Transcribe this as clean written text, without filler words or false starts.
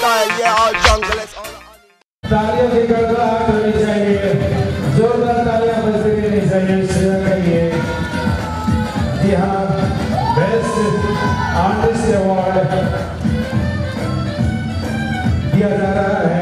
style, yeah, all jungle, it's all तालियों की गड़गड़ाहट होनी चाहिए, जोरदार तालियां बजती रहनी चाहिए श्रेया के लिए। जी हाँ, बेस्ट आर्टिस्ट अवार्ड दिया जा रहा है